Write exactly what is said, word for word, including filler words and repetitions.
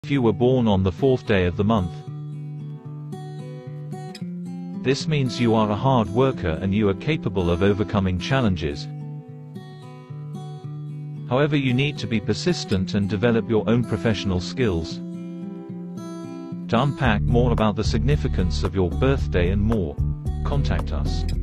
If you were born on the fourth day of the month, this means you are a hard worker and you are capable of overcoming challenges. However, you need to be persistent and develop your own professional skills. To unpack more about the significance of your birthday and more, contact us.